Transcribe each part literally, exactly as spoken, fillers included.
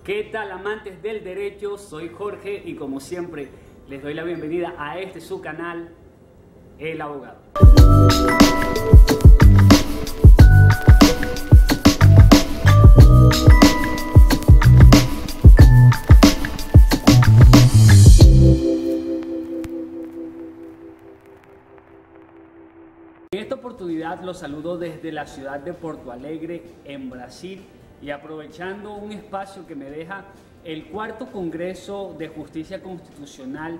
¿Qué tal, amantes del derecho? Soy Jorge y como siempre les doy la bienvenida a este su canal, El Abogado. En esta oportunidad los saludo desde la ciudad de Porto Alegre, en Brasil, y aprovechando un espacio que me deja el cuarto Congreso de Justicia Constitucional,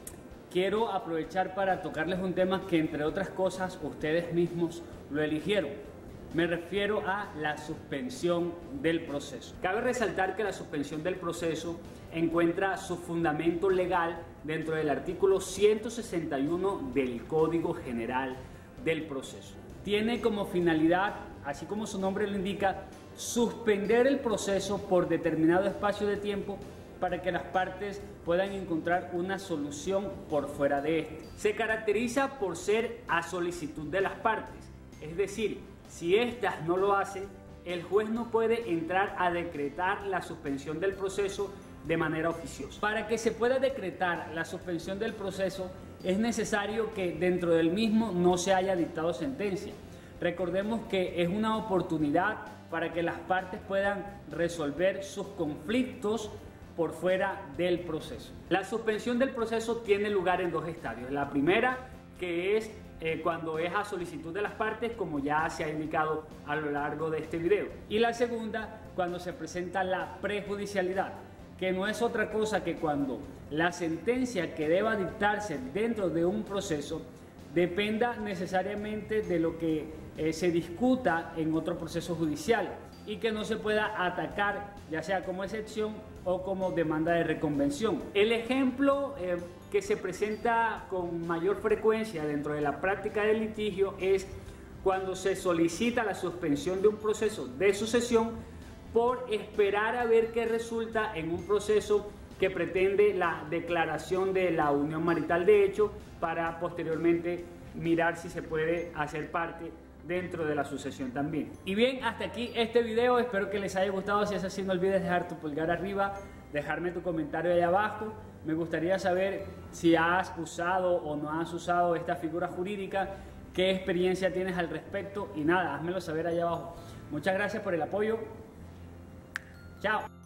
quiero aprovechar para tocarles un tema que, entre otras cosas, ustedes mismos lo eligieron. Me refiero a la suspensión del proceso. Cabe resaltar que la suspensión del proceso encuentra su fundamento legal dentro del artículo ciento sesenta y uno del Código General del Proceso. Tiene como finalidad, así como su nombre lo indica, suspender el proceso por determinado espacio de tiempo para que las partes puedan encontrar una solución por fuera de este. Se caracteriza por ser a solicitud de las partes, es decir, si éstas no lo hacen, el juez no puede entrar a decretar la suspensión del proceso de manera oficiosa. Para que se pueda decretar la suspensión del proceso, es necesario que dentro del mismo no se haya dictado sentencia. Recordemos que es una oportunidad para que las partes puedan resolver sus conflictos por fuera del proceso. La suspensión del proceso tiene lugar en dos estadios. La primera, que es eh, cuando es a solicitud de las partes, como ya se ha indicado a lo largo de este video. Y la segunda, cuando se presenta la prejudicialidad, que no es otra cosa que cuando la sentencia que deba dictarse dentro de un proceso dependa necesariamente de lo que eh, se discuta en otro proceso judicial y que no se pueda atacar, ya sea como excepción o como demanda de reconvención. El ejemplo eh, que se presenta con mayor frecuencia dentro de la práctica del litigio es cuando se solicita la suspensión de un proceso de sucesión por esperar a ver qué resulta en un proceso que pretende la declaración de la unión marital de hecho para posteriormente mirar si se puede hacer parte dentro de la sucesión también. Y bien, hasta aquí este video, espero que les haya gustado. Si es así, no olvides dejar tu pulgar arriba, dejarme tu comentario ahí abajo. Me gustaría saber si has usado o no has usado esta figura jurídica, qué experiencia tienes al respecto y nada, házmelo saber allá abajo. Muchas gracias por el apoyo. Chao.